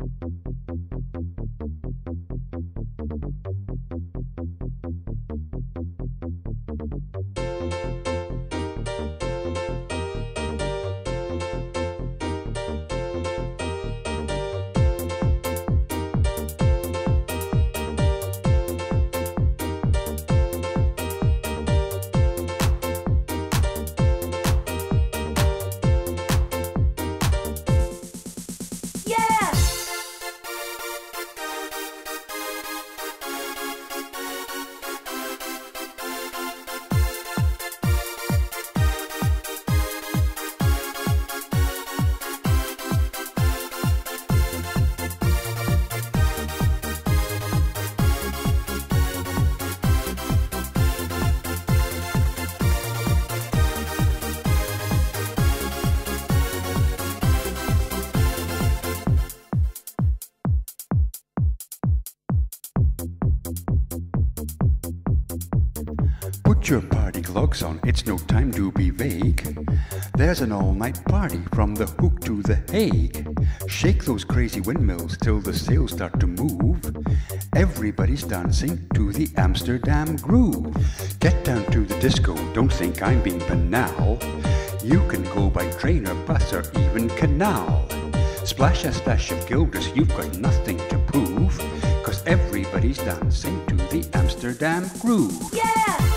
Put your party clogs on, it's no time to be vague. There's an all-night party from the Hook to the Hague. Shake those crazy windmills till the sails start to move. Everybody's dancing to the Amsterdam Groove. Get down to the disco, don't think I'm being banal. You can go by train or bus or even canal. Splash a splash of guilders, you've got nothing to prove. 'Cause everybody's dancing to the Amsterdam Groove. Yeah!